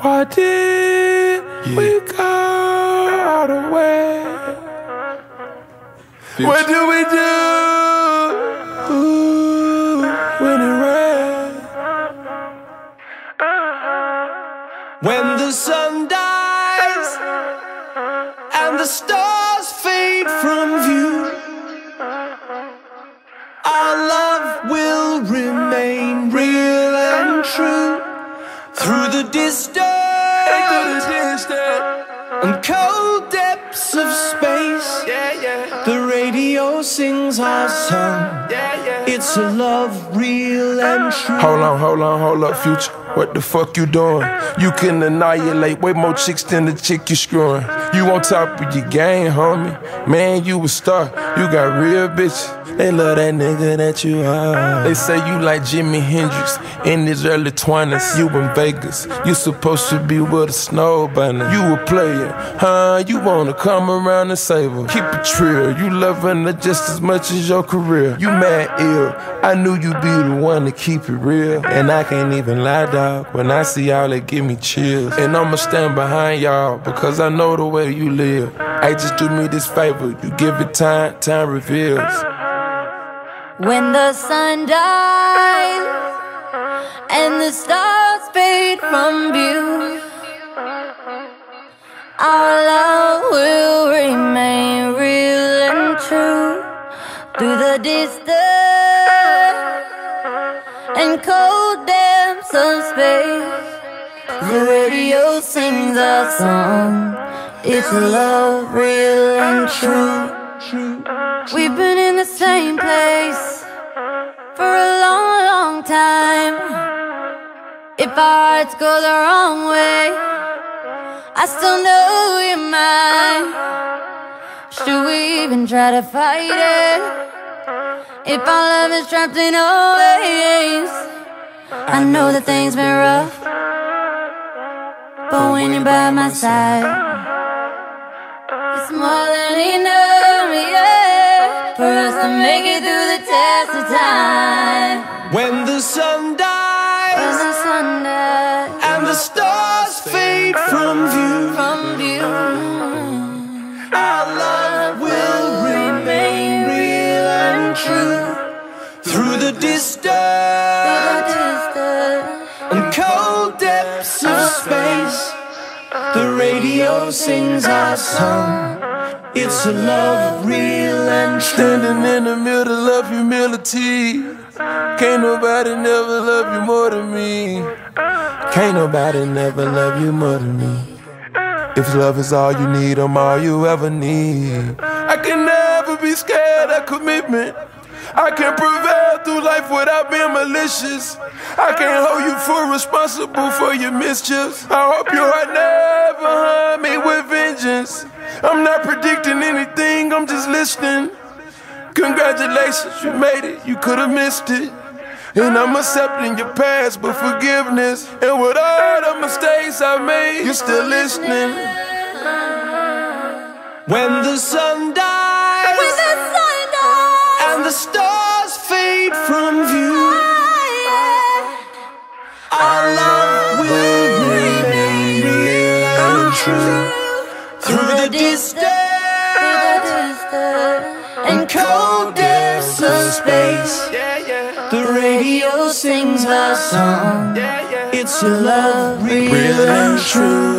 Why did we go all the way? What do we do when it rains? When the sun dies and the stars fade from view, our love will remain real and true. Through the distant and cold depths of space, the radio sings our song. It's a love real and true. Hold up, Future. What the fuck you doing? You can annihilate way more chicks than the chick you screwing. You on top of your game, homie. Man, you a star. You got real bitches. They love that nigga that you are. They say you like Jimi Hendrix in his early 20s. You in Vegas. You supposed to be with a snow bunny. You a player, huh? You wanna come around and save her. Keep it trill. You loving her just as much as your career. You mad ill. I knew you'd be the one to keep it real. And I can't even lie, dog. When I see y'all, it give me chills. And I'ma stand behind y'all because I know the way you live. Hey, just do me this favor. You give it time, time reveals. When the sun dies and the stars fade from view, our love will remain real and true. Through the distant and cold depths of space, the radio sings our song. It's love real and true. We've been in the same place for a long, long time. If our hearts go the wrong way, I still know you're mine. Should we even try to fight it? If our love is trapped in our ways, I know that things been rough, but when you're by my side, it's more than enough, yeah, for us to make it through the test of time. When the sun dies, and the stars fade from view, our love will remain real and true. Through the distant and cold depths of space, the radio sings our song. It's a love real and true. Standing in the middle of humility. Can't nobody never love you more than me. Can't nobody never love you more than me. If love is all you need, I'm all you ever need. I can never be scared of commitment. I can prevail through life without being malicious. I can't hold you full responsible for your mischiefs. I hope your heart never harm me with vengeance. I'm not predicting anything, I'm just listening. Congratulations, you made it, you could've missed it. And I'm accepting your past, but forgiveness. And with all the mistakes I made, you're still listening. When the sun dies, and the stars fade from view, our love will remain real and true. Through the distant and cold depths of space, the radio sings our song. It's a love real and true.